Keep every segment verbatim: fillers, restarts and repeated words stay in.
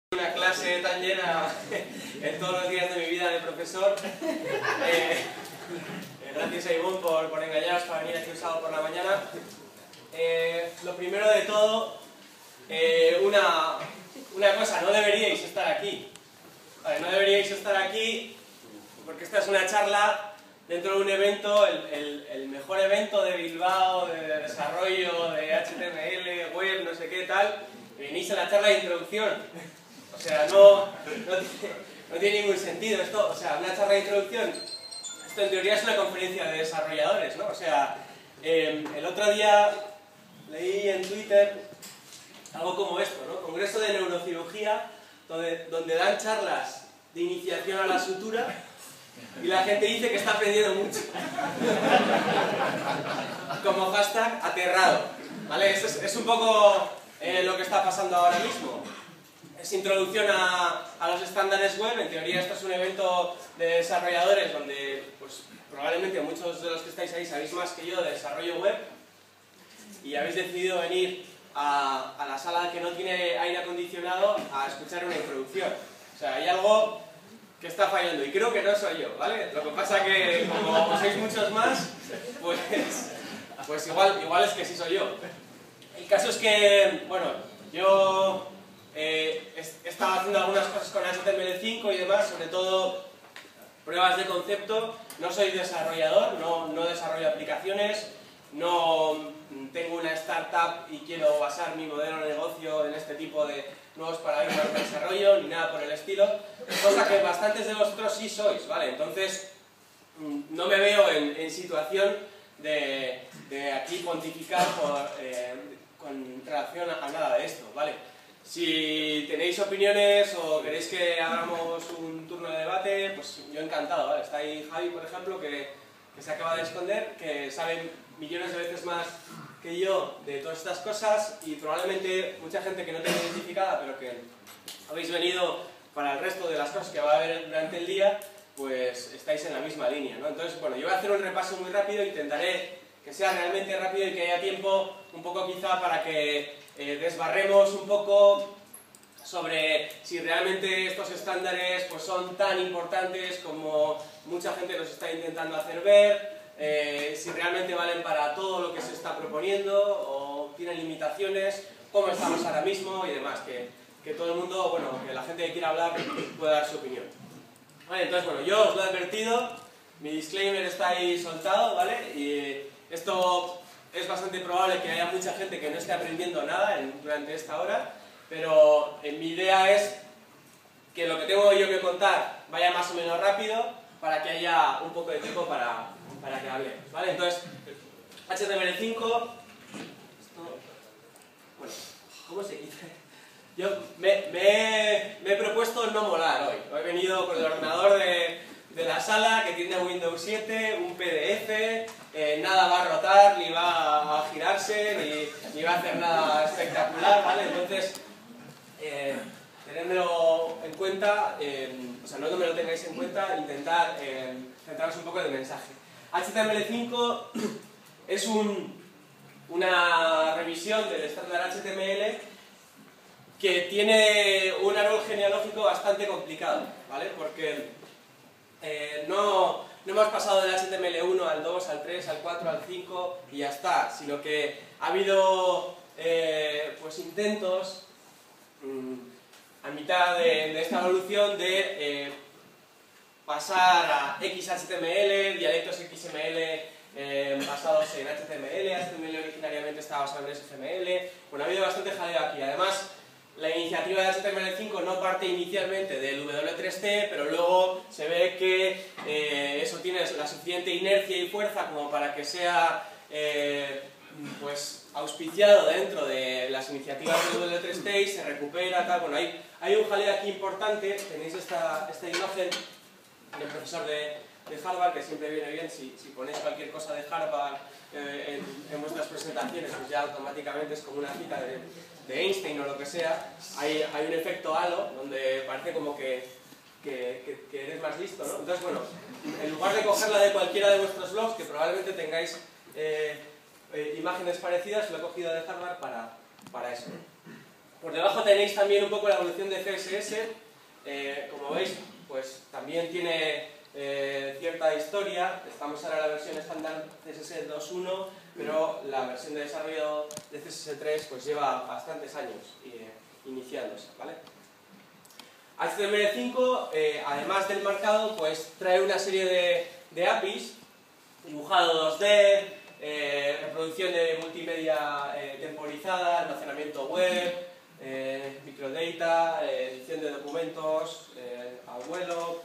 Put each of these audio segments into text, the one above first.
Una clase tan llena en todos los días de mi vida de profesor. Eh, gracias a Ivonne por, por engañaros para venir aquí un sábado por la mañana. Eh, lo primero de todo, eh, una, una cosa, no deberíais estar aquí. Vale, no deberíais estar aquí porque esta es una charla dentro de un evento, el, el, el mejor evento de Bilbao, de desarrollo de H T M L, web, no sé qué tal, y venís a la charla de introducción. O sea, no, no, tiene, no tiene ningún sentido esto. O sea, una charla de introducción, esto en teoría es una conferencia de desarrolladores, ¿no? O sea, eh, el otro día leí en Twitter algo como esto, ¿no? Congreso de Neurocirugía, donde, donde dan charlas de iniciación a la sutura y la gente dice que está aprendiendo mucho. Como hashtag aterrado, ¿vale? Es, es un poco eh, lo que está pasando ahora mismo. Es introducción a, a los estándares web. En teoría esto es un evento de desarrolladores donde pues, probablemente muchos de los que estáis ahí sabéis más que yo de desarrollo web y habéis decidido venir a, a la sala que no tiene aire acondicionado a escuchar una introducción. O sea, hay algo que está fallando y creo que no soy yo, ¿vale? Lo que pasa que como sois muchos más, pues, pues igual, igual es que sí soy yo. El caso es que, bueno, yo... Eh, he estado haciendo algunas cosas con H T M L cinco y demás, sobre todo pruebas de concepto. No soy desarrollador, no, no desarrollo aplicaciones, no tengo una startup y quiero basar mi modelo de negocio en este tipo de nuevos paradigmas de desarrollo, ni nada por el estilo, cosa que bastantes de vosotros sí sois, ¿vale? Entonces, no me veo en, en situación de, de aquí pontificar por, eh, con relación a, a nada de esto, ¿vale? Si tenéis opiniones o queréis que hagamos un turno de debate, pues yo encantado, ¿vale? Está ahí Javi, por ejemplo, que, que se acaba de esconder, que sabe millones de veces más que yo de todas estas cosas y probablemente mucha gente que no tengo identificada, pero que habéis venido para el resto de las cosas que va a haber durante el día, pues estáis en la misma línea, ¿no? Entonces, bueno, yo voy a hacer un repaso muy rápido, intentaré que sea realmente rápido y que haya tiempo un poco quizá para que Eh, desbarremos un poco sobre si realmente estos estándares pues, son tan importantes como mucha gente nos está intentando hacer ver, eh, si realmente valen para todo lo que se está proponiendo o tienen limitaciones, cómo estamos ahora mismo y demás, que, que todo el mundo, bueno, que la gente que quiera hablar pueda dar su opinión. Vale, entonces, bueno, yo os lo he advertido, mi disclaimer está ahí soltado, ¿vale? Y esto... Es bastante probable que haya mucha gente que no esté aprendiendo nada en, durante esta hora, pero eh, mi idea es que lo que tengo yo que contar vaya más o menos rápido para que haya un poco de tiempo para, para que hable, ¿vale? Entonces, H T M L cinco... Esto, bueno, ¿cómo se quita? Yo me, me, he, me he propuesto no molar hoy. Hoy he venido con el ordenador de... de la sala que tiene Windows siete, un P D F, eh, nada va a rotar, ni va a girarse, ni, ni va a hacer nada espectacular, ¿vale? Entonces, eh, tenedmelo en cuenta, eh, o sea, no que me lo tengáis en cuenta, intentar eh, centraros un poco en el mensaje. H T M L cinco es un, una revisión del estándar H T M L que tiene un árbol genealógico bastante complicado, ¿vale? Porque Eh, no, no hemos pasado del H T M L uno al dos, al tres, al cuatro, al cinco y ya está, sino que ha habido eh, pues intentos mmm, a mitad de, de esta evolución de eh, pasar a X H T M L, dialectos X M L eh, basados en H T M L, H T M L originariamente estaba basado en S H M L, bueno, ha habido bastante jaleo aquí. Además, la iniciativa de H T M L cinco no parte inicialmente del W tres T, pero luego se ve que eh, eso tiene la suficiente inercia y fuerza como para que sea eh, pues, auspiciado dentro de las iniciativas del W tres T y se recupera, tal. Bueno, hay, hay un jaleo aquí importante. Tenéis esta, esta imagen del profesor de, de Harvard, que siempre viene bien si, si ponéis cualquier cosa de Harvard eh, en, en vuestras presentaciones, pues ya automáticamente es como una cita de, de Einstein o lo que sea. Hay, hay un efecto halo donde parece como que, que, que, que eres más listo, ¿no? Entonces, bueno, en lugar de cogerla de cualquiera de vuestros blogs, que probablemente tengáis eh, eh, imágenes parecidas, lo he cogido de Harvard para, para eso. Por debajo tenéis también un poco la evolución de C S S, eh, como veis, pues también tiene eh, cierta historia. Estamos ahora en la versión estándar C S S dos punto uno, pero la versión de desarrollo de C S S tres pues lleva bastantes años eh, iniciándose, ¿vale? H T M L cinco, eh, además del marcado, pues trae una serie de, de A P Is, dibujado dos D, eh, reproducción de multimedia eh, temporizada, almacenamiento web, eh, microdata, eh, edición de documentos, eh, abuelo,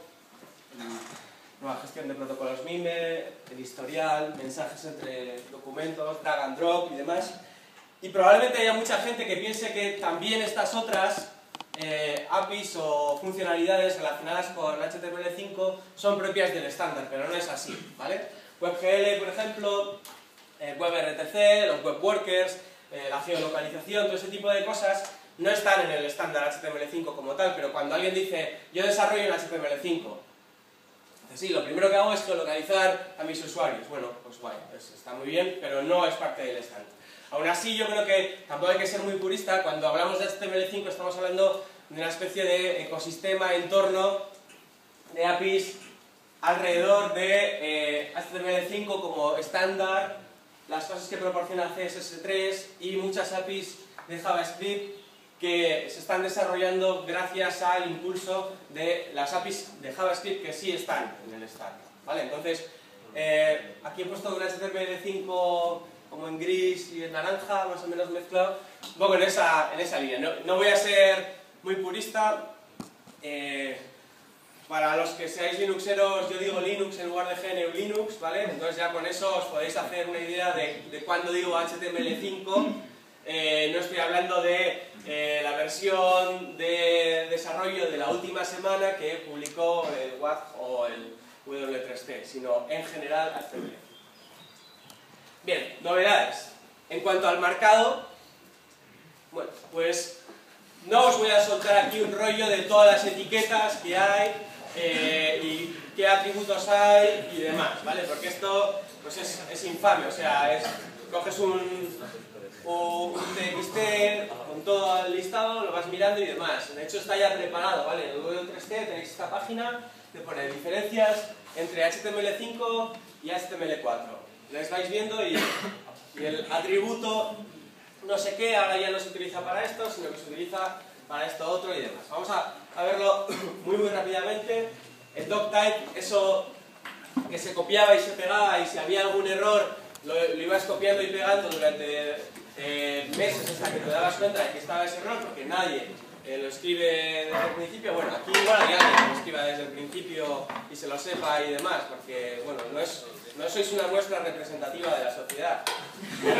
nueva gestión de protocolos MIME, el historial, mensajes entre documentos, drag and drop y demás. Y probablemente haya mucha gente que piense que también estas otras eh, A P Is o funcionalidades relacionadas con H T M L cinco son propias del estándar, pero no es así, ¿vale? WebGL, por ejemplo, eh, WebRTC, los web workers, eh, la geolocalización, todo ese tipo de cosas no están en el estándar H T M L cinco como tal, pero cuando alguien dice yo desarrollo en H T M L cinco, sí, lo primero que hago es geolocalizar a mis usuarios. Bueno, pues guay, pues está muy bien, pero no es parte del estándar. Aún así, yo creo que tampoco hay que ser muy purista. Cuando hablamos de H T M L cinco estamos hablando de una especie de ecosistema, entorno de A P Is alrededor de eh, H T M L cinco como estándar, las cosas que proporciona C S S tres y muchas A P Is de JavaScript que se están desarrollando gracias al impulso de las A P Is de JavaScript que sí están en el estándar, ¿vale? Entonces, eh, aquí he puesto un H T M L cinco como en gris y en naranja, más o menos mezclado, un poco en esa, en esa línea. No, no voy a ser muy purista. Eh, para los que seáis linuxeros, yo digo Linux en lugar de G N U Linux, ¿vale? Entonces ya con eso os podéis hacer una idea de, de cuando digo H T M L cinco. Eh, no estoy hablando de eh, la versión de desarrollo de la última semana que publicó el W A C o el W tres T, sino en general H T M L. Bien, novedades. En cuanto al marcado, bueno, pues no os voy a soltar aquí un rollo de todas las etiquetas que hay eh, y qué atributos hay y demás, ¿vale? Porque esto pues es, es infame, o sea, es, coges un... o un T X T con todo el listado, lo vas mirando y demás. De hecho está ya preparado, ¿vale? En el W tres T tenéis esta página que pone diferencias entre H T M L cinco y H T M L cuatro. Lo estáis viendo y, y el atributo no sé qué ahora ya no se utiliza para esto, sino que se utiliza para esto otro y demás. Vamos a, a verlo muy muy rápidamente. El doctype, eso que se copiaba y se pegaba y si había algún error lo, lo ibas copiando y pegando durante eh, meses hasta que te dabas cuenta de que estaba ese error, porque nadie eh, lo escribe desde el principio. Bueno, aquí igual hay alguien que lo escriba desde el principio y se lo sepa y demás, porque bueno, no, es, no sois una muestra representativa de la sociedad, pero,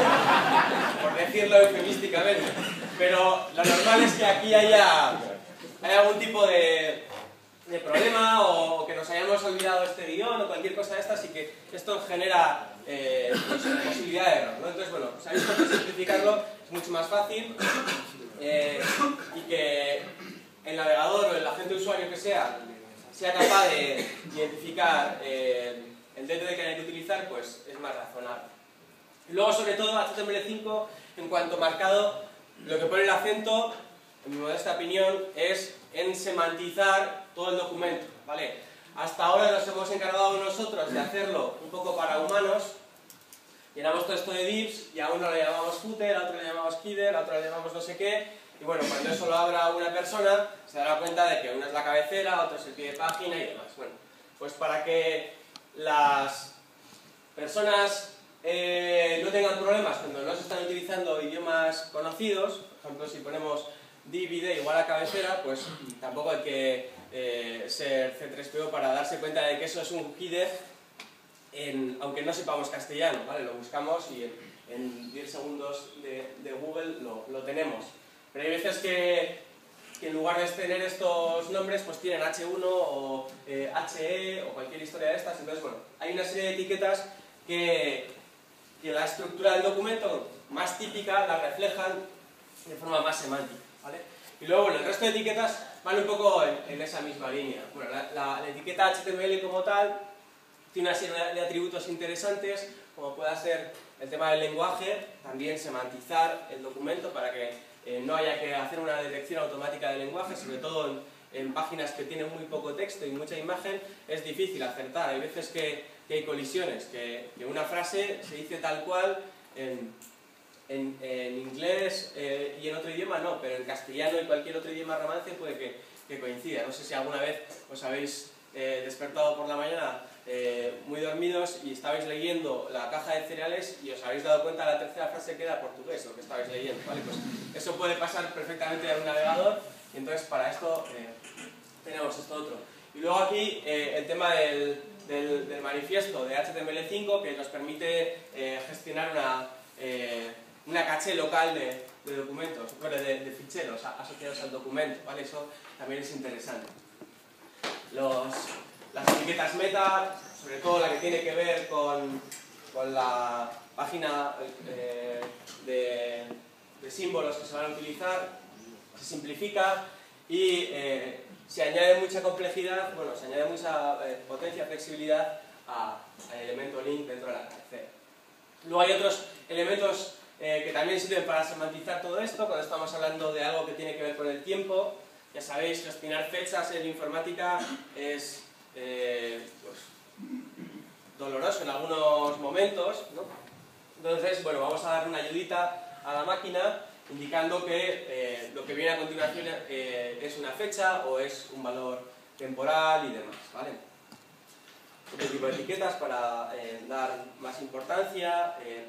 por decirlo eufemísticamente. Pero lo normal es que aquí haya, haya algún tipo de, de problema o que nos hayamos olvidado este guión o cualquier cosa de estas y que esto genera eh, pues, posibilidad de error, ¿no? Entonces, bueno, sabéis que simplificarlo es mucho más fácil eh, y que el navegador o el agente usuario que sea sea capaz de identificar eh, el D T D que hay que utilizar, pues es más razonable. Y luego, sobre todo, H T M L cinco, en cuanto marcado, lo que pone el acento, en mi modesta opinión, es en semantizar todo el documento, ¿vale? Hasta ahora nos hemos encargado nosotros de hacerlo un poco para humanos. Llenamos todo esto de divs y a uno le llamamos footer, a otro le llamamos header, a otro le llamamos no sé qué. Y bueno, cuando eso lo abra una persona, se dará cuenta de que uno es la cabecera, otro es el pie de página y demás. Bueno, pues para que las personas eh, no tengan problemas cuando no se están utilizando idiomas conocidos, por ejemplo, si ponemos div id igual a cabecera, pues tampoco hay que eh, ser C tres P O para darse cuenta de que eso es un header, en, aunque no sepamos castellano, ¿vale? Lo buscamos y en, en diez segundos de, de Google lo, lo tenemos. Pero hay veces que, que en lugar de tener estos nombres, pues tienen H uno o eh, H E o cualquier historia de estas. Entonces, bueno, hay una serie de etiquetas que, que la estructura del documento más típica la reflejan de forma más semántica, ¿vale? Y luego, bueno, el resto de etiquetas van un poco en, en esa misma línea. Bueno, la, la, la etiqueta H T M L como tal tiene una serie de atributos interesantes, como pueda ser el tema del lenguaje, también semantizar el documento para que eh, no haya que hacer una detección automática de lenguaje, sobre todo en, en páginas que tienen muy poco texto y mucha imagen, es difícil acertar. Hay veces que, que hay colisiones, que, que una frase se dice tal cual en, en, en inglés eh, y en otro idioma no, pero en castellano y cualquier otro idioma romance puede que, que coincida. No sé si alguna vez os habéis eh, despertado por la mañana eh, muy dormidos y estabais leyendo la caja de cereales y os habéis dado cuenta de la tercera frase que era portugués, lo que estabais leyendo, ¿vale? Pues eso puede pasar perfectamente en un navegador y entonces para esto eh, tenemos esto otro. Y luego aquí eh, el tema del, del, del manifiesto de H T M L cinco que nos permite eh, gestionar una, eh, una caché local de, de documentos, bueno, de, de ficheros asociados al documento, ¿vale? Eso también es interesante. Los, las etiquetas meta, sobre todo la que tiene que ver con, con la página eh, de, de símbolos que se van a utilizar, se simplifica y eh, se añade mucha complejidad, bueno, se añade mucha eh, potencia, flexibilidad al elemento link dentro de la cabecera. Luego hay otros elementos eh, que también sirven para semantizar todo esto, cuando estamos hablando de algo que tiene que ver con el tiempo. Ya sabéis, gestionar fechas en informática es eh, pues, doloroso en algunos momentos, ¿no? Entonces, bueno, vamos a dar una ayudita a la máquina indicando que eh, lo que viene a continuación eh, es una fecha o es un valor temporal y demás, ¿vale? Otro tipo de etiquetas para eh, dar más importancia, eh,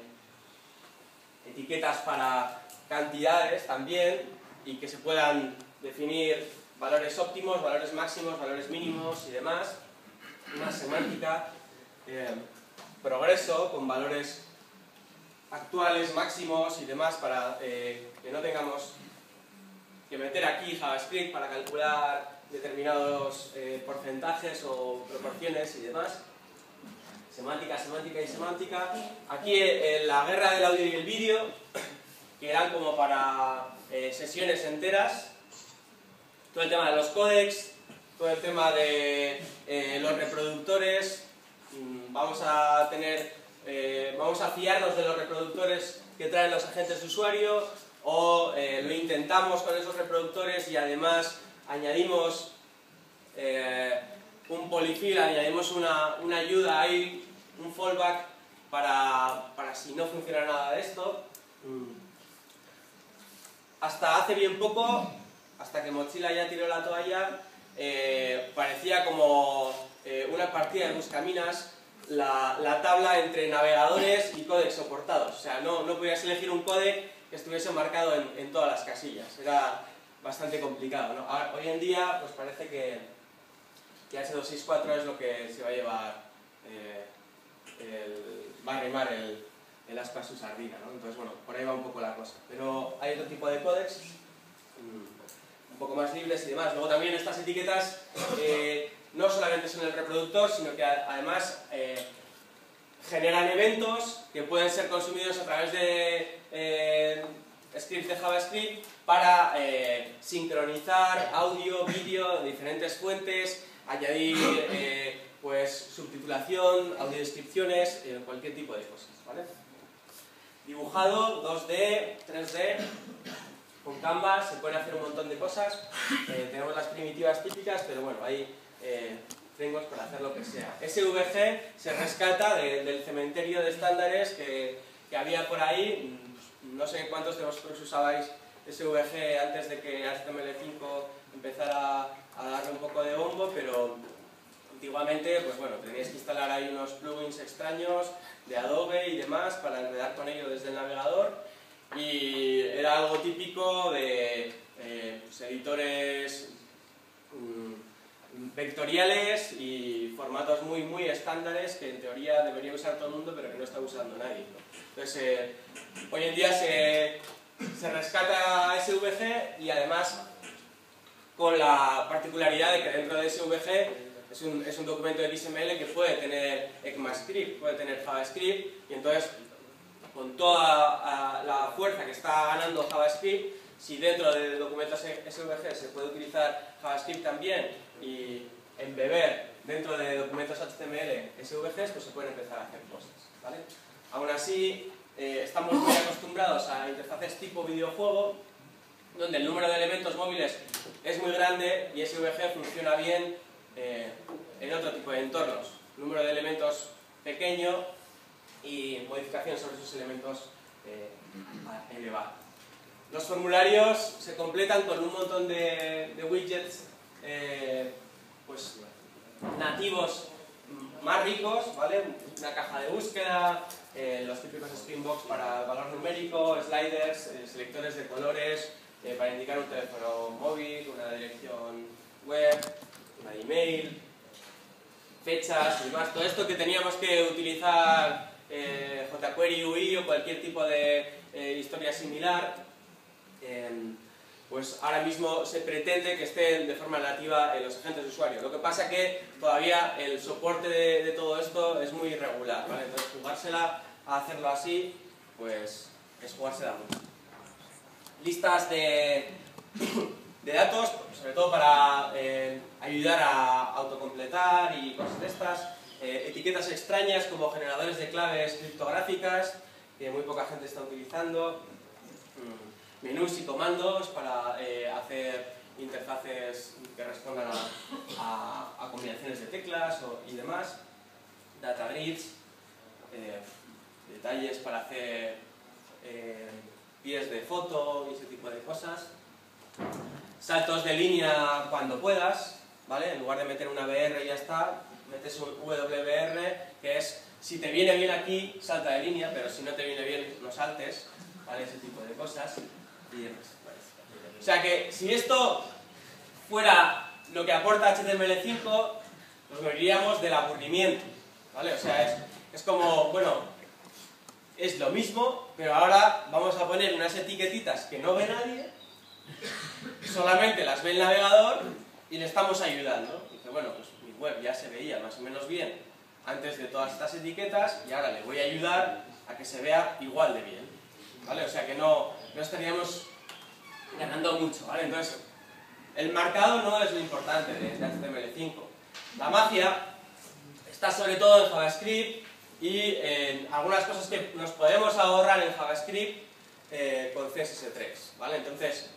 etiquetas para cantidades también y que se puedan definir valores óptimos, valores máximos, valores mínimos y demás. Una semántica, eh, progreso con valores actuales, máximos y demás para eh, que no tengamos que meter aquí JavaScript para calcular determinados eh, porcentajes o proporciones y demás. Semántica, semántica y semántica. Aquí eh, la guerra del audio y el vídeo, que eran como para eh, sesiones enteras. Todo el tema de los códecs, todo el tema de eh, los reproductores. Vamos a tener, eh, vamos a fiarnos de los reproductores que traen los agentes de usuario o eh, lo intentamos con esos reproductores y además añadimos eh, un polyfill, añadimos una, una ayuda ahí, un fallback para, para si no funciona nada de esto. Hasta hace bien poco, hasta que Mozilla ya tiró la toalla, eh, parecía como eh, una partida de buscaminas la, la tabla entre navegadores y códecs soportados. O sea, no, no podías elegir un códec que estuviese marcado en, en todas las casillas. Era bastante complicado, ¿no? Ahora, hoy en día, pues parece que, que H doscientos sesenta y cuatro es lo que se va a llevar, eh, el, va a rimar el, el aspa a su sardina, ¿no? Entonces, bueno, por ahí va un poco la cosa. Pero hay otro tipo de códecs un poco más libres y demás. Luego también estas etiquetas eh, no solamente son el reproductor, sino que además eh, generan eventos que pueden ser consumidos a través de eh, scripts de JavaScript para eh, sincronizar audio, vídeo de diferentes fuentes, añadir eh, pues, subtitulación, audiodescripciones, eh, cualquier tipo de cosas, ¿vale? Dibujado, dos D, tres D, con Canvas se pueden hacer un montón de cosas. Eh, tenemos las primitivas típicas, pero bueno, hay eh, frameworks para hacer lo que sea. S V G se rescata de, del cementerio de estándares que, que había por ahí. No sé cuántos de vosotros usabais S V G antes de que H T M L cinco empezara a darle un poco de bombo, pero antiguamente, pues bueno, teníais que instalar ahí unos plugins extraños de Adobe y demás para enredar con ello desde el navegador. Y era algo típico de eh, pues, editores mmm, vectoriales y formatos muy muy estándares que en teoría debería usar todo el mundo pero que no está usando nadie, ¿no? Entonces eh, hoy en día se, se rescata S V G y además con la particularidad de que dentro de S V G es un, es un documento de X M L que puede tener ECMAScript, puede tener JavaScript y entonces con toda la fuerza que está ganando JavaScript, si dentro del documento S V G se puede utilizar JavaScript también y embeber dentro de documentos H T M L S V Gs, pues se pueden empezar a hacer cosas, ¿vale? Aún así, eh, estamos muy acostumbrados a interfaces tipo videojuego donde el número de elementos móviles es muy grande y S V G funciona bien eh, en otro tipo de entornos. Número de elementos pequeño y modificación sobre esos elementos eh, elevado. Los formularios se completan con un montón de, de widgets eh, pues, nativos más ricos, ¿vale? Una caja de búsqueda, eh, los típicos Screenbox para valor numérico, sliders, eh, selectores de colores eh, para indicar un teléfono móvil, una dirección web, una email, fechas y más. Todo esto que teníamos que utilizar eh, jQuery, U I o cualquier tipo de eh, historia similar, eh, pues ahora mismo se pretende que estén de forma nativa en los agentes de usuario. Lo que pasa es que todavía el soporte de, de todo esto es muy irregular, ¿vale? Entonces jugársela a hacerlo así, pues es jugársela mucho. Listas de, de datos, sobre todo para eh, ayudar a autocompletar y cosas de estas. Eh, etiquetas extrañas como generadores de claves criptográficas, que muy poca gente está utilizando. Menús y comandos para eh, hacer interfaces que respondan a, a, a combinaciones de teclas o, y demás. Data grids, eh, detalles para hacer eh, pies de foto y ese tipo de cosas. Saltos de línea cuando puedas, ¿vale? En lugar de meter una V R y ya está, metes un W B R, que es, si te viene bien aquí, salta de línea, pero si no te viene bien, no saltes, ¿vale? Ese tipo de cosas. Y demás. O sea que si esto fuera lo que aporta H T M L cinco, nos moriríamos del aburrimiento, ¿vale? O sea, es, es como, bueno, es lo mismo, pero ahora vamos a poner unas etiquetitas que no ve nadie, solamente las ve el navegador y le estamos ayudando. Y dice, bueno, pues mi web ya se veía más o menos bien antes de todas estas etiquetas y ahora le voy a ayudar a que se vea igual de bien, ¿vale? O sea que no, no estaríamos ganando mucho, ¿vale? Entonces, el marcado no es lo importante de, de H T M L cinco. La magia está sobre todo en JavaScript y en algunas cosas que nos podemos ahorrar en JavaScript eh, con C S S tres, ¿vale? Entonces,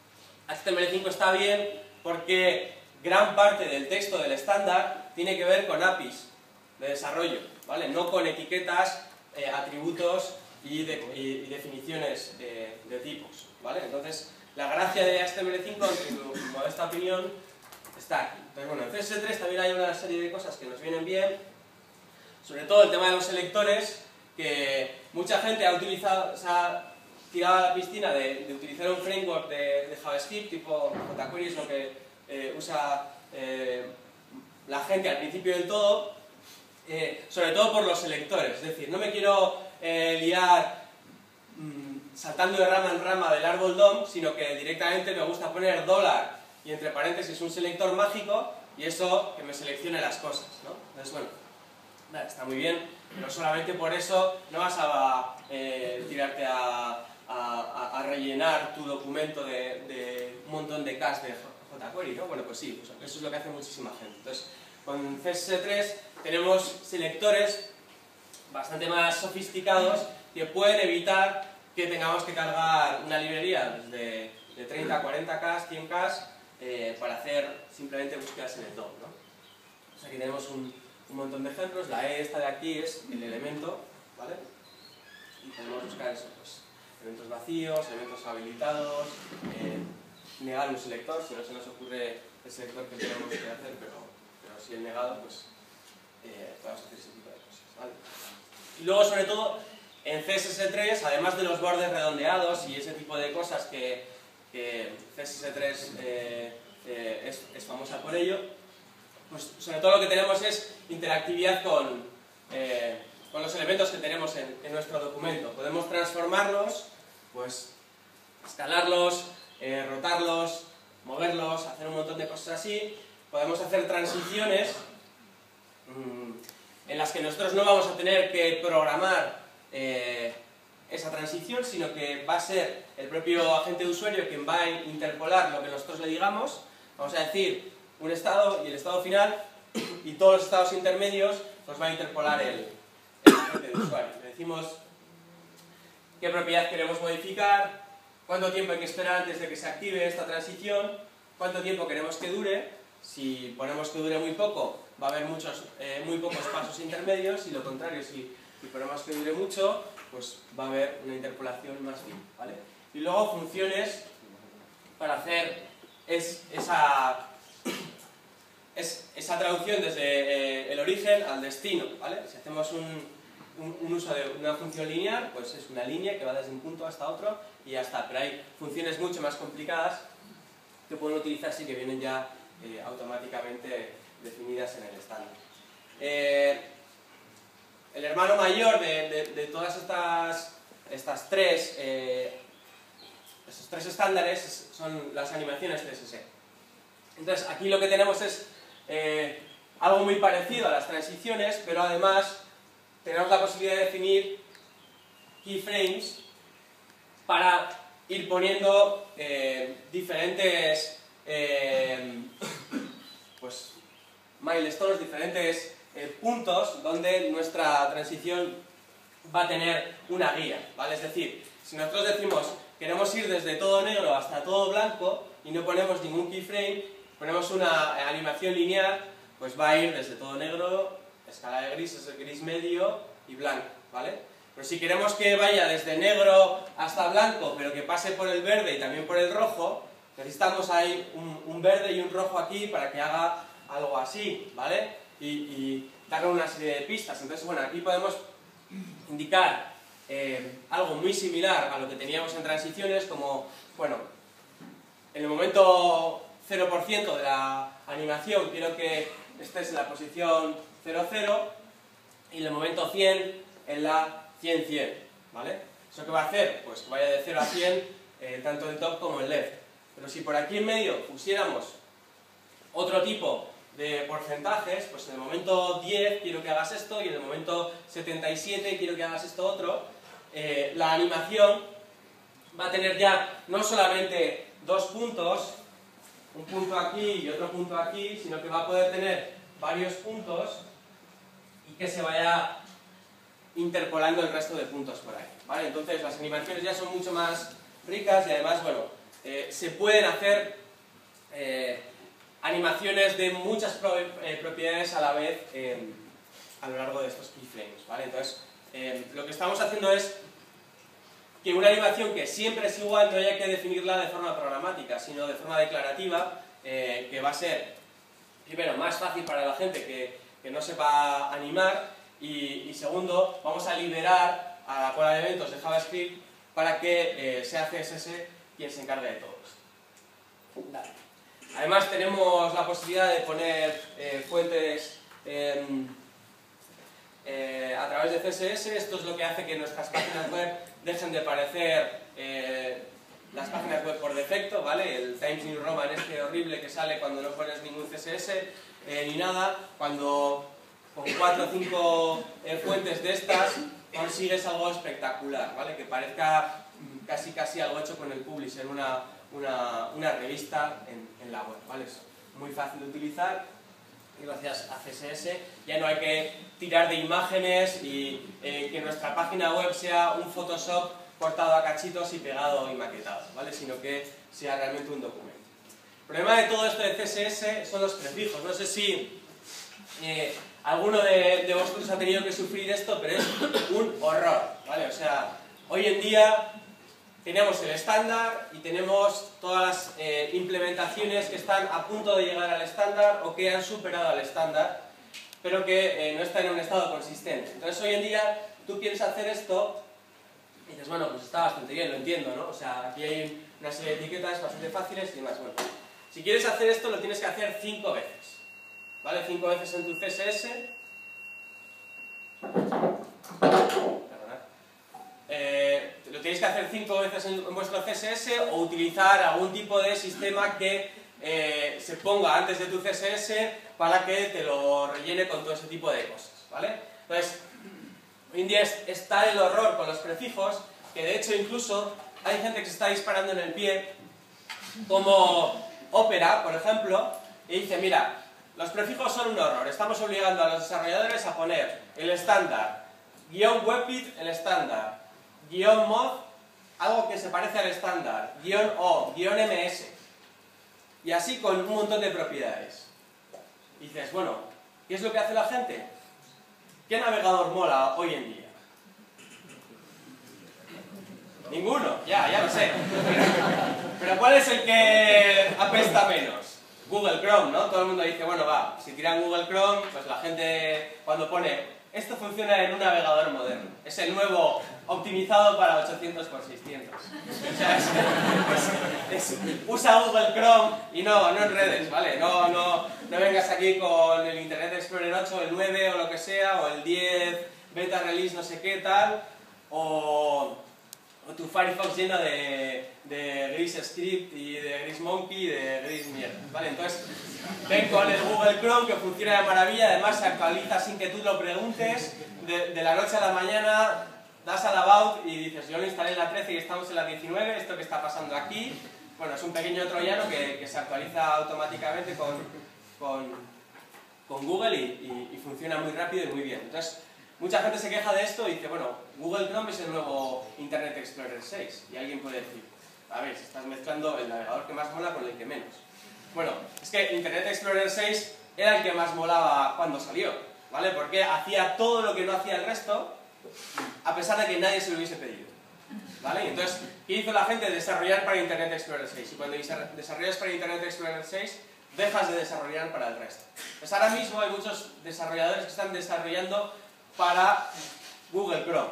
H T M L cinco está bien porque gran parte del texto del estándar tiene que ver con A P Is de desarrollo, ¿vale? No con etiquetas, eh, atributos y, de, y, y definiciones eh, de tipos, ¿vale? Entonces, la gracia de H T M L cinco, en mi modesta opinión, está aquí. Entonces, bueno, en C S S tres también hay una serie de cosas que nos vienen bien, sobre todo el tema de los selectores, que mucha gente ha utilizado, se ha tirado a la piscina de, de utilizar un framework de, de JavaScript, tipo jQuery es lo que eh, usa eh, la gente al principio del todo, eh, sobre todo por los selectores. Es decir, no me quiero eh, liar mmm, saltando de rama en rama del árbol D O M, sino que directamente me gusta poner dólar y entre paréntesis un selector mágico y eso que me seleccione las cosas, ¿no? Entonces, bueno, vale, está muy bien, pero solamente por eso no vas a eh, tirarte a, a, a rellenar tu documento de, de un montón de caches de jQuery, ¿no? Bueno, pues sí, pues eso es lo que hace muchísima gente. Entonces, con C S S tres tenemos selectores bastante más sofisticados que pueden evitar que tengamos que cargar una librería de, de treinta, cuarenta K, cien K eh, para hacer simplemente búsquedas en el D O M, ¿no? O sea, aquí tenemos un, un montón de ejemplos. La E esta de aquí es el elemento, ¿vale? Y podemos buscar eso, pues, elementos vacíos, elementos habilitados, eh, negar un selector, si no se nos ocurre el selector que tenemos que hacer, pero, pero si el negado, pues eh, podemos hacer ese tipo de cosas, ¿vale? Y luego, sobre todo, en C S S tres, además de los bordes redondeados y ese tipo de cosas que, que C S S tres eh, eh, es, es famosa por ello, pues sobre todo lo que tenemos es interactividad con, eh, con los elementos que tenemos en, en nuestro documento. Podemos transformarlos, pues escalarlos, eh, rotarlos, moverlos, hacer un montón de cosas así. Podemos hacer transiciones mmm, en las que nosotros no vamos a tener que programar eh, esa transición, sino que va a ser el propio agente de usuario quien va a interpolar lo que nosotros le digamos. Vamos a decir un estado y el estado final, y todos los estados intermedios los va a interpolar el, el agente de usuario. Le decimos qué propiedad queremos modificar, cuánto tiempo hay que esperar antes de que se active esta transición, cuánto tiempo queremos que dure. Si ponemos que dure muy poco, va a haber muchos, eh, muy pocos pasos intermedios, y lo contrario, si, si ponemos que dure mucho, pues va a haber una interpolación más fin, ¿vale? Y luego funciones para hacer es, esa, es, esa traducción desde eh, el origen al destino, ¿vale? Si hacemos un, un, un uso de una función lineal, pues es una línea que va desde un punto hasta otro y ya está. Pero hay funciones mucho más complicadas que pueden utilizarse y que vienen ya eh, automáticamente definidas en el estándar. Eh, el hermano mayor de, de, de todas estas, estas tres, eh, estos tres estándares son las animaciones C S S. Entonces aquí lo que tenemos es eh, algo muy parecido a las transiciones, pero además tenemos la posibilidad de definir keyframes para ir poniendo eh, diferentes eh, pues, milestones, diferentes eh, puntos donde nuestra transición va a tener una guía, ¿vale? Es decir, si nosotros decimos queremos ir desde todo negro hasta todo blanco y no ponemos ningún keyframe, ponemos una animación lineal, pues va a ir desde todo negro, escala de gris, es el gris medio y blanco, ¿vale? Pero si queremos que vaya desde negro hasta blanco, pero que pase por el verde y también por el rojo, necesitamos ahí un, un verde y un rojo aquí para que haga algo así, ¿vale? Y, y darle una serie de pistas. Entonces, bueno, aquí podemos indicar eh, algo muy similar a lo que teníamos en transiciones, como, bueno, en el momento cero por ciento de la animación quiero que estés en la posición cero cero y en el momento cien en la cien cien, ¿vale? ¿Eso qué va a hacer? Pues que vaya de cero a cien eh, tanto en top como en left. Pero si por aquí en medio pusiéramos otro tipo de porcentajes, pues en el momento diez quiero que hagas esto y en el momento setenta y siete quiero que hagas esto otro, eh, la animación va a tener ya no solamente dos puntos, un punto aquí y otro punto aquí, sino que va a poder tener varios puntos y que se vaya interpolando el resto de puntos por ahí, ¿vale? Entonces las animaciones ya son mucho más ricas y además, bueno, eh, se pueden hacer eh, animaciones de muchas pro eh, propiedades a la vez eh, a lo largo de estos keyframes, ¿vale? Entonces, eh, lo que estamos haciendo es que una animación que siempre es igual no haya que definirla de forma programática, sino de forma declarativa, eh, que va a ser, primero, más fácil para la gente que, que no sepa animar, y, y segundo, vamos a liberar a la cola de eventos de JavaScript para que eh, sea C S S quien se encargue de todo esto. Dale. Además tenemos la posibilidad de poner eh, fuentes eh, eh, a través de C S S. Esto es lo que hace que nuestras páginas web dejen de parecer eh, las páginas web por defecto, ¿vale? El Times New Roman este horrible que sale cuando no pones ningún C S S eh, ni nada. Cuando con cuatro o cinco eh, fuentes de estas consigues algo espectacular, ¿vale? Que parezca casi casi algo hecho con el Publisher, una, una, una revista en, en la web, ¿vale? Es muy fácil de utilizar y gracias a C S S ya no hay que tirar de imágenes y eh, que nuestra página web sea un Photoshop cortado a cachitos y pegado y maquetado, ¿vale? Sino que sea realmente un documento. El problema de todo esto de C S S son los prefijos. No sé si eh, alguno de, de vosotros ha tenido que sufrir esto, pero es un horror, ¿vale? O sea, hoy en día tenemos el estándar y tenemos todas las eh, implementaciones que están a punto de llegar al estándar o que han superado al estándar, pero que eh, no están en un estado consistente. Entonces hoy en día tú quieres hacer esto y dices, bueno, pues está bastante bien, lo entiendo, ¿no? O sea, aquí hay una serie de etiquetas bastante fáciles y demás. Bueno, si quieres hacer esto lo tienes que hacer cinco veces, ¿vale? Cinco veces en tu C S S. Eh, lo tenéis que hacer cinco veces en, en vuestro C S S o utilizar algún tipo de sistema que eh, se ponga antes de tu C S S para que te lo rellene con todo ese tipo de cosas, ¿vale? Entonces, hoy en día es, está el horror con los prefijos, que de hecho incluso hay gente que se está disparando en el pie, como Opera, por ejemplo, y dice, mira, los prefijos son un horror, estamos obligando a los desarrolladores a poner el estándar, guión webkit, el estándar, guión mod, algo que se parece al estándar, guión O, guión M S, y así con un montón de propiedades. Y dices, bueno, ¿qué es lo que hace la gente? ¿Qué navegador mola hoy en día? Ninguno, ya, ya lo sé. Pero ¿cuál es el que apesta menos? Google Chrome, ¿no? Todo el mundo dice, bueno, va, si tiran Google Chrome, pues la gente cuando pone esto funciona en un navegador moderno, es el nuevo optimizado para ochocientos por seiscientos. O sea, es, es, es, usa Google Chrome y no, no enredes, ¿vale? No, no, no vengas aquí con el Internet Explorer ocho, el nueve o lo que sea, o el diez, beta release no sé qué tal, o... o tu Firefox lleno de, de Grease Script y de Grease Monkey y de Grease mierda, ¿vale? Entonces, ven con el Google Chrome que funciona de maravilla, además se actualiza sin que tú lo preguntes, de, de la noche a la mañana das al about y dices, yo lo instalé en la trece y estamos en la diecinueve, ¿esto qué está pasando aquí? Bueno, es un pequeño troyano que, que se actualiza automáticamente con, con, con Google y, y, y funciona muy rápido y muy bien. Entonces, mucha gente se queja de esto y dice, bueno, Google Chrome es el nuevo Internet Explorer seis. Y alguien puede decir, a ver, si estás mezclando el navegador que más mola con el que menos. Bueno, es que Internet Explorer seis era el que más molaba cuando salió, ¿vale? Porque hacía todo lo que no hacía el resto, a pesar de que nadie se lo hubiese pedido, ¿vale? Entonces, ¿qué hizo la gente? Desarrollar para Internet Explorer seis. Y cuando desarrollas para Internet Explorer seis, dejas de desarrollar para el resto. Pues ahora mismo hay muchos desarrolladores que están desarrollando para Google Chrome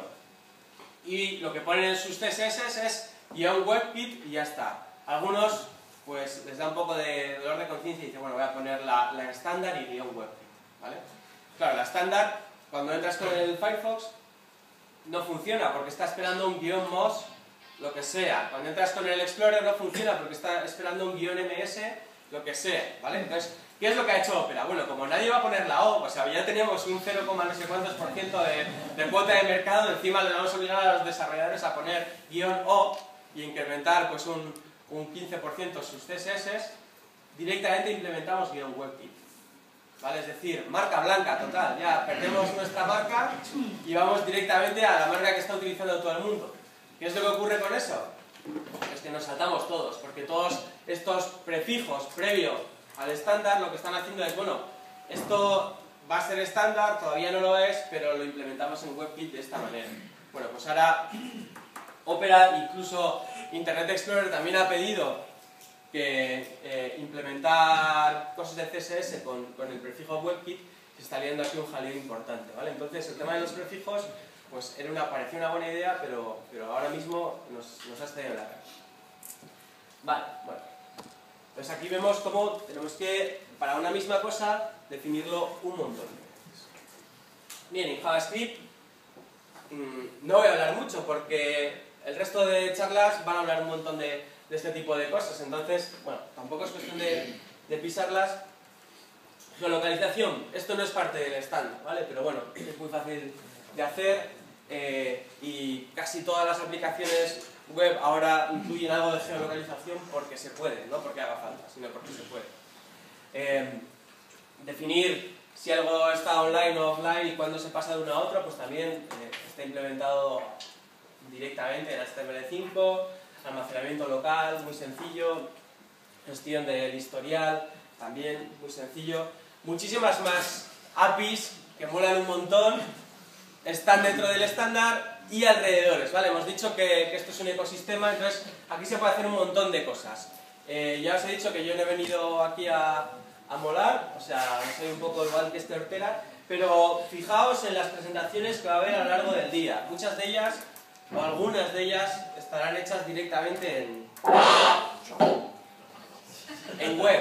y lo que ponen en sus C S S es guión WebKit y ya está. Algunos pues les da un poco de dolor de conciencia y dicen, bueno, voy a poner la, la estándar y guión WebKit, ¿vale? Claro, la estándar, cuando entras con el Firefox no funciona porque está esperando un guión MOS, lo que sea. Cuando entras con el Explorer no funciona porque está esperando un guión M S, lo que sea, ¿vale? Entonces, ¿qué es lo que ha hecho Opera? Bueno, como nadie va a poner la O, o sea, ya tenemos un cero, no sé cuántos por ciento de, de cuota de mercado, encima le vamos a obligar a los desarrolladores a poner guión O y incrementar pues un, un quince por ciento sus C S S, directamente implementamos guión WebKit, ¿vale? Es decir, marca blanca total, ya perdemos nuestra marca y vamos directamente a la marca que está utilizando todo el mundo. ¿Qué es lo que ocurre con eso? Es que nos saltamos todos, porque todos estos prefijos previo al estándar lo que están haciendo es, bueno, esto va a ser estándar, todavía no lo es, pero lo implementamos en WebKit de esta manera. Bueno, pues ahora Opera, incluso Internet Explorer también ha pedido que eh, implementar cosas de C S S con, con el prefijo WebKit, se está liando aquí un jaleo importante, ¿vale? Entonces el tema de los prefijos pues era una, parecía una buena idea, pero, pero ahora mismo nos, nos ha estallado en la cara. Vale, bueno. Pues aquí vemos cómo tenemos que, para una misma cosa, definirlo un montón de veces. Bien, en JavaScript mmm, no voy a hablar mucho porque el resto de charlas van a hablar un montón de, de este tipo de cosas. Entonces, bueno, tampoco es cuestión de, de pisarlas. Geolocalización, esto no es parte del estándar, ¿vale? Pero bueno, es muy fácil de hacer eh, y casi todas las aplicaciones web ahora incluyen algo de geolocalización porque se puede, no porque haga falta, sino porque se puede. Eh, definir si algo está online o offline y cuándo se pasa de una a otra, pues también eh, está implementado directamente en H T M L cinco, almacenamiento local, muy sencillo, gestión del historial, también muy sencillo. Muchísimas más A P Is que molan un montón, están dentro del estándar y alrededores, ¿vale? Hemos dicho que, que esto es un ecosistema, entonces aquí se puede hacer un montón de cosas. Eh, ya os he dicho que yo no he venido aquí a, a molar, o sea, soy un poco igual que este hortera, pero fijaos en las presentaciones que va a haber a lo largo del día. Muchas de ellas, o algunas de ellas, estarán hechas directamente en, en web.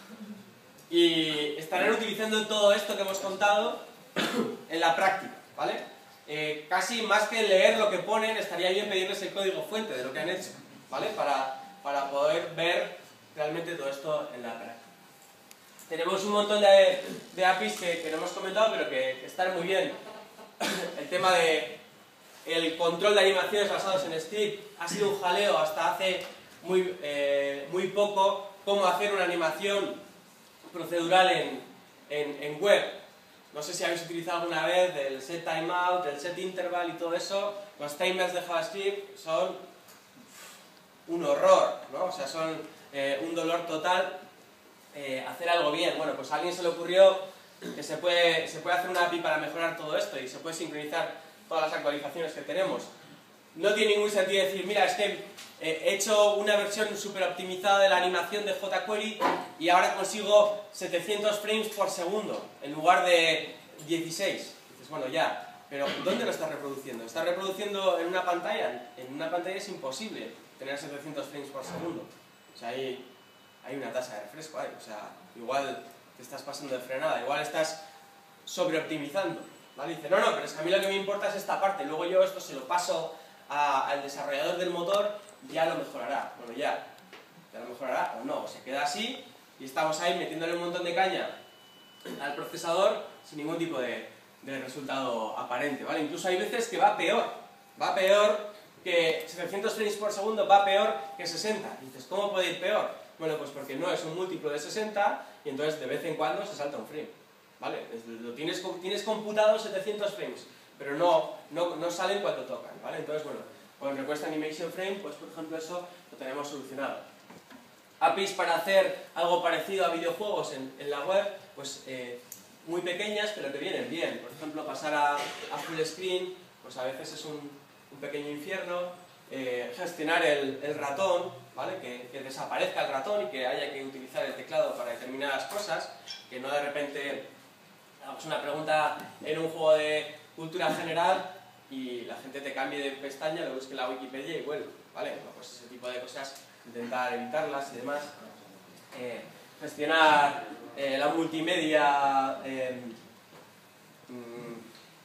Y estarán utilizando todo esto que hemos contado en la práctica, ¿vale? Eh, casi más que leer lo que ponen, estaría bien pedirles el código fuente de lo que han hecho, ¿vale? Para, para poder ver realmente todo esto en la práctica. Tenemos un montón de, de A P Is que, que no hemos comentado, pero que, que están muy bien. El tema de el control de animaciones basados en script ha sido un jaleo hasta hace muy, eh, muy poco. Cómo hacer una animación procedural en, en, en web. No sé si habéis utilizado alguna vez el set timeout, el set interval y todo eso. Los timers de JavaScript son un horror, ¿no? O sea, son eh, un dolor total eh, hacer algo bien. Bueno, pues a alguien se le ocurrió que se puede, se puede hacer una A P I para mejorar todo esto y se puede sincronizar todas las actualizaciones que tenemos. No tiene ningún sentido decir, mira, es que eh, he hecho una versión súper optimizada de la animación de jQuery y ahora consigo setecientos frames por segundo en lugar de dieciséis. Dices, bueno, ya, pero ¿dónde lo estás reproduciendo? ¿Estás reproduciendo en una pantalla? En una pantalla es imposible tener setecientos frames por segundo. O sea, hay, hay una tasa de refresco ahí. O sea, igual te estás pasando de frenada, igual estás sobreoptimizando. ¿Vale? Dice, no, no, pero es que a mí lo que me importa es esta parte. Luego yo esto se lo paso a, al desarrollador del motor, ya lo mejorará. Bueno, ya, ya lo mejorará o no. O se queda así y estamos ahí metiéndole un montón de caña al procesador sin ningún tipo de, de resultado aparente. ¿Vale? Incluso hay veces que va peor. Va peor que setecientos frames por segundo, va peor que sesenta. Y dices, ¿cómo puede ir peor? Bueno, pues porque no es un múltiplo de sesenta y entonces de vez en cuando se salta un frame. ¿Vale? Lo tienes, tienes computado setecientos frames, pero no, no, no salen cuando tocan, ¿vale? Entonces, bueno, con Request Animation Frame, pues por ejemplo eso lo tenemos solucionado. A P Is para hacer algo parecido a videojuegos en, en la web, pues eh, muy pequeñas, pero que vienen bien. Por ejemplo, pasar a, a full screen, pues a veces es un, un pequeño infierno. Eh, gestionar el, el ratón, ¿vale? Que, que desaparezca el ratón y que haya que utilizar el teclado para determinadas cosas, que no de repente hagamos una pregunta en un juego de cultura general y la gente te cambie de pestaña, lo busque en la Wikipedia y vuelve, ¿vale? Pues ese tipo de cosas, intentar evitarlas y demás. Eh, gestionar eh, la multimedia eh, mm,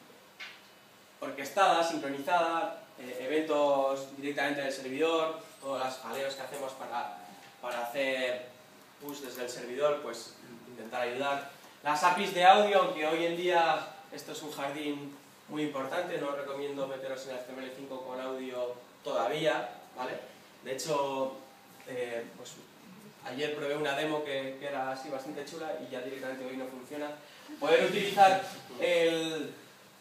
orquestada, sincronizada, eh, eventos directamente del servidor, todos los jaleos que hacemos para, para hacer push desde el servidor, pues intentar ayudar. Las A P Is de audio, aunque hoy en día esto es un jardín muy importante, no os recomiendo meteros en H T M L cinco con audio todavía, ¿vale? De hecho, eh, pues ayer probé una demo que, que era así bastante chula y ya directamente hoy no funciona. Poder utilizar el,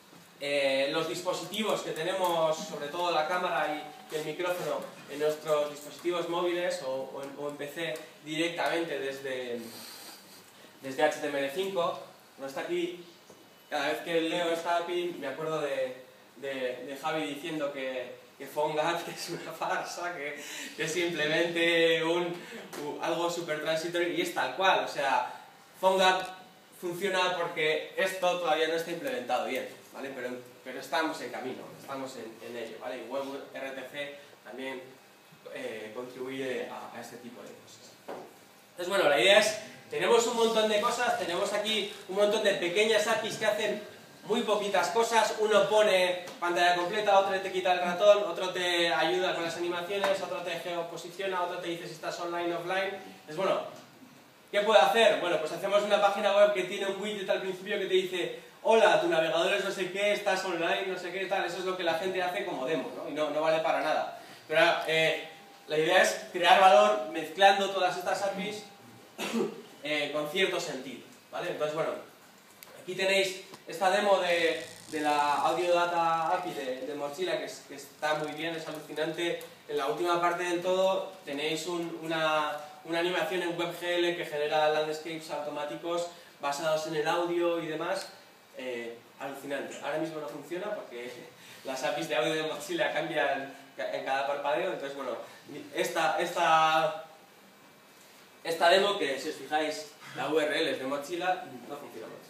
eh, los dispositivos que tenemos, sobre todo la cámara y, y el micrófono, en nuestros dispositivos móviles o, o, en, o en P C directamente desde... desde H T M L cinco, no está aquí, cada vez que leo esta A P I me acuerdo de, de, de Javi diciendo que, que PhoneGap que es una farsa, que, que es simplemente un, un, algo súper transitorio y es tal cual, o sea, PhoneGap funciona porque esto todavía no está implementado bien, ¿vale? Pero, pero estamos en camino, estamos en, en ello, ¿vale? Y WebRTC también eh, contribuye a, a este tipo de cosas. Entonces, bueno, la idea es, tenemos un montón de cosas, tenemos aquí un montón de pequeñas A P Is que hacen muy poquitas cosas, uno pone pantalla completa, otro te quita el ratón, otro te ayuda con las animaciones, otro te geoposiciona, otro te dice si estás online o offline. Es bueno, ¿qué puedo hacer? Bueno, pues hacemos una página web que tiene un widget al principio que te dice hola, tu navegador es no sé qué, estás online, no sé qué, tal. Eso es lo que la gente hace como demo, ¿no? Y no, no vale para nada. Pero eh, la idea es crear valor mezclando todas estas A P Is eh, con cierto sentido, ¿vale? Entonces, bueno, aquí tenéis esta demo de, de la Audio Data A P I de, de Mozilla, que, es, que está muy bien, es alucinante. En la última parte del todo tenéis un, una, una animación en WebGL que genera landscapes automáticos basados en el audio y demás. Eh, alucinante. Ahora mismo no funciona porque las A P Is de audio de Mozilla cambian en cada parpadeo, entonces, bueno, esta, esta, esta demo, que si os fijáis, la U R L es de Mozilla, no funciona mucho.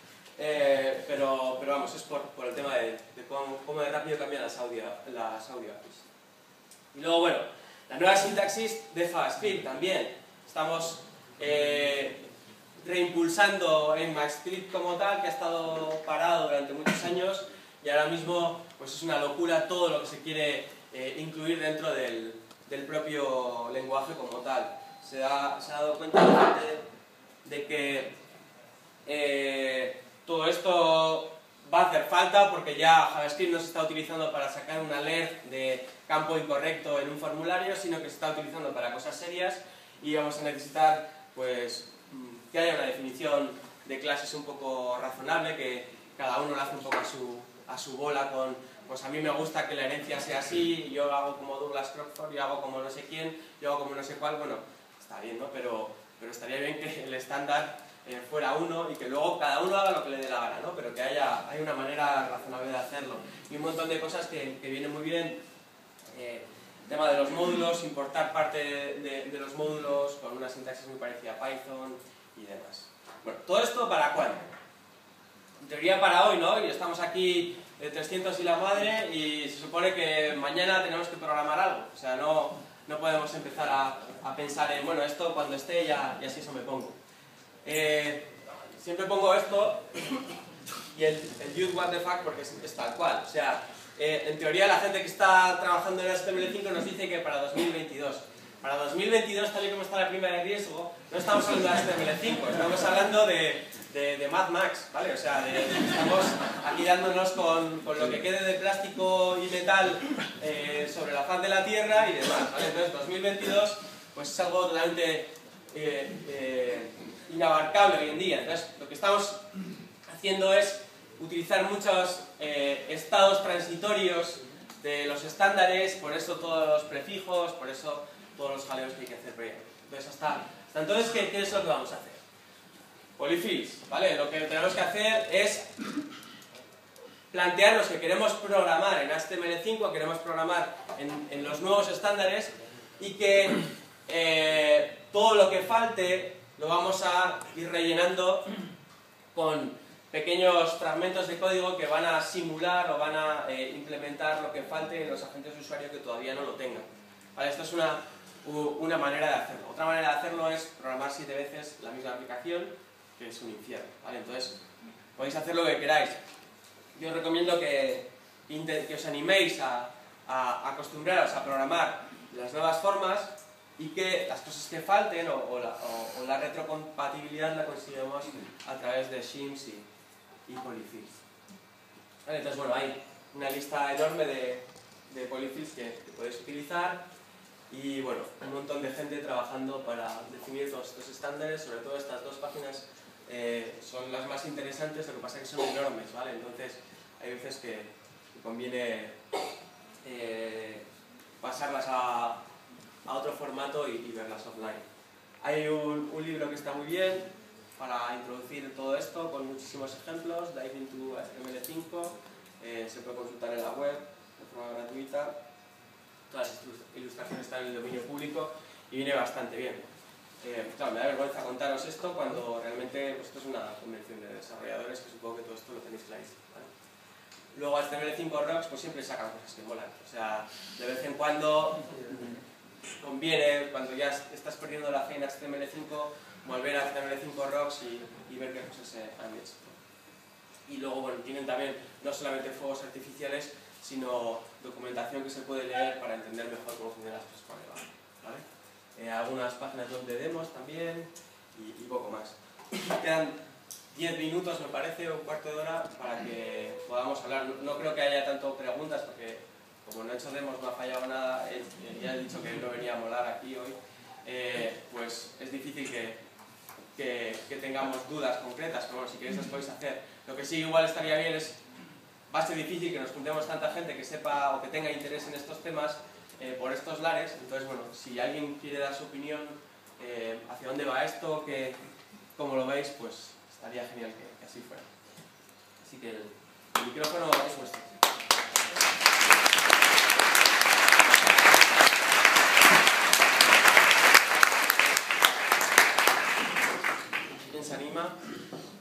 Eh, pero, pero vamos, es por, por el tema de, de cómo, cómo de rápido cambian las audio, las audio A P Is. Y luego, bueno, la nueva sintaxis de JavaScript también. Estamos eh, reimpulsando en ECMAScript como tal, que ha estado parado durante muchos años y ahora mismo pues es una locura todo lo que se quiere eh, incluir dentro del, del propio lenguaje como tal. Se ha, se ha dado cuenta la gente de que eh, todo esto va a hacer falta porque ya JavaScript no se está utilizando para sacar un alert de campo incorrecto en un formulario, sino que se está utilizando para cosas serias y vamos a necesitar pues que haya una definición de clases un poco razonable, que cada uno lo hace un poco a su, a su bola con, pues a mí me gusta que la herencia sea así, yo hago como Douglas Crockford, yo hago como no sé quién, yo hago como no sé cuál, bueno, está bien, ¿no? Pero, pero estaría bien que el estándar eh, fuera uno y que luego cada uno haga lo que le dé la gana, ¿no? Pero que haya hay una manera razonable de hacerlo. Y un montón de cosas que, que vienen muy bien, eh, el tema de los módulos, importar parte de, de, de los módulos con una sintaxis muy parecida a Python y demás. Bueno, ¿todo esto para cuándo? En teoría para hoy, ¿no? Y estamos aquí de trescientos y la madre y se supone que mañana tenemos que programar algo. O sea, no, no podemos empezar a, a pensar en, bueno, esto cuando esté ya, ya sí eso me pongo. Eh, siempre pongo esto y el, el dude what the fuck porque es, es tal cual. O sea, eh, en teoría la gente que está trabajando en H T M L cinco nos dice que para dos mil veintidós. Para dos mil veintidós, tal y como está la prima de riesgo, no estamos hablando de H T M L cinco, estamos hablando de, de, de Mad Max, ¿vale? O sea, de, estamos aquí dándonos con, con lo que quede de plástico y metal eh, sobre la faz de la Tierra y demás, ¿vale? Entonces, dos mil veintidós, pues es algo totalmente eh, eh, inabarcable hoy en día. Entonces, lo que estamos haciendo es utilizar muchos eh, estados transitorios de los estándares, por eso todos los prefijos, por eso todos los jaleos que hay que hacer previamente. Entonces, hasta, hasta entonces, ¿qué, ¿qué es lo que vamos a hacer? Polyfills, ¿vale? Lo que tenemos que hacer es plantearnos que queremos programar en H T M L cinco, queremos programar en, en los nuevos estándares y que eh, todo lo que falte lo vamos a ir rellenando con pequeños fragmentos de código que van a simular o van a eh, implementar lo que falte en los agentes de usuario que todavía no lo tengan. ¿Vale? Esto es una, una manera de hacerlo. Otra manera de hacerlo es programar siete veces la misma aplicación, que es un infierno. ¿Vale? Entonces, podéis hacer lo que queráis. Yo os recomiendo que, que os animéis a, a acostumbraros a programar las nuevas formas y que las cosas que falten o, o, la, o, o la retrocompatibilidad la consigamos a través de shims y, y polyfills. ¿Vale? Entonces, bueno, hay una lista enorme de, de polyfills que, que podéis utilizar y, bueno, un montón de gente trabajando para definir todos estos estándares, sobre todo estas dos páginas eh, son las más interesantes, lo que pasa es que son enormes, ¿vale? Entonces, hay veces que, que conviene eh, pasarlas a a otro formato y, y verlas offline. Hay un, un libro que está muy bien para introducir todo esto con muchísimos ejemplos, Dive into H T M L cinco, eh, se puede consultar en la web de forma gratuita, todas las ilustraciones están en el dominio público y viene bastante bien. Eh, claro, me da vergüenza contaros esto cuando realmente pues, esto es una convención de desarrolladores que supongo que todo esto lo tenéis clarísimo, ¿vale? Luego H T M L cinco Rocks pues siempre sacan cosas que molan, o sea, de vez en cuando conviene, cuando ya estás perdiendo la fe en H T M L cinco, volver a H T M L cinco Rocks y, y ver qué cosas se han hecho. Y luego, bueno, tienen también no solamente fuegos artificiales, sino documentación que se puede leer para entender mejor cómo funcionan las cosas con el bajo, ¿vale? Eh, algunas páginas web de demos también y, y poco más. Quedan diez minutos, me parece, o un cuarto de hora para que podamos hablar. No, no creo que haya tanto preguntas porque como no he hecho demos, no ha fallado nada, eh, ya he dicho que no venía a molar aquí hoy, eh, pues es difícil que, que, que tengamos dudas concretas, pero bueno, si queréis las podéis hacer. Lo que sí igual estaría bien es, va a ser difícil que nos juntemos tanta gente que sepa o que tenga interés en estos temas eh, por estos lares, entonces bueno, si alguien quiere dar su opinión eh, hacia dónde va esto, que, como lo veis, pues estaría genial que, que así fuera. Así que el, el micrófono es vuestro. ¿Quién se anima?